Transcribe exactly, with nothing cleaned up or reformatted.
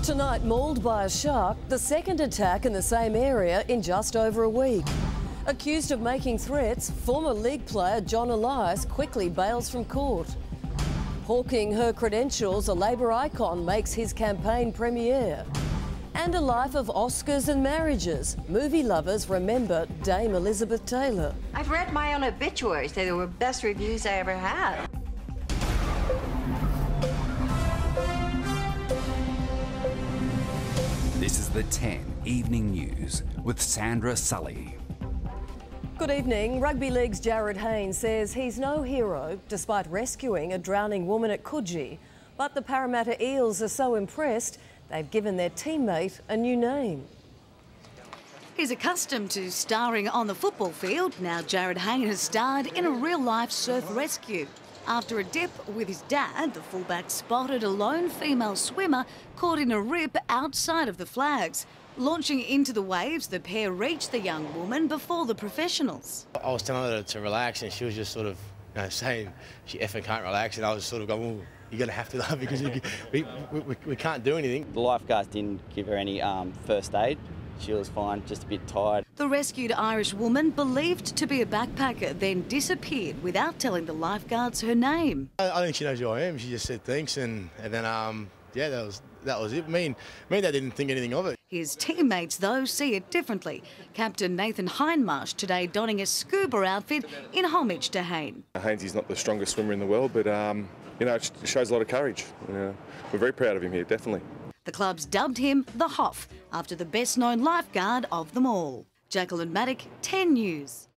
Tonight, mauled by a shark, the second attack in the same area in just over a week. Accused of making threats, former league player John Elias quickly bails from court. Hawking her credentials, a Labor icon makes his campaign premiere. And a life of Oscars and marriages. Movie lovers remember Dame Elizabeth Taylor. I've read my own obituaries. They were the best reviews I ever had. This is the ten Evening News with Sandra Sully. Good evening. Rugby League's Jarryd Hayne says he's no hero despite rescuing a drowning woman at Coogee. But the Parramatta Eels are so impressed they've given their teammate a new name. He's accustomed to starring on the football field. Now Jarryd Hayne has starred in a real-life surf rescue. After a dip with his dad, the fullback spotted a lone female swimmer caught in a rip outside of the flags. Launching into the waves, the pair reached the young woman before the professionals. I was telling her to relax and she was just sort of you know, saying she effing can't relax, and I was sort of going, well, you're going to have to though, because we, we, we, we can't do anything. The lifeguards didn't give her any um, first aid. She was fine, just a bit tired. The rescued Irish woman, believed to be a backpacker, then disappeared without telling the lifeguards her name. I, I think she knows who I am. She just said thanks, and, and then, um, yeah, that was that was it. Me and, me and Dad didn't think anything of it. His teammates, though, see it differently. Captain Nathan Hayne today donning a scuba outfit in homage to Hayne. Hayne's not the strongest swimmer in the world, but, um, you know, it shows a lot of courage. Uh, we're very proud of him here, definitely. The club's dubbed him the Hoff, after the best-known lifeguard of them all. Jacqueline Maddock, ten News.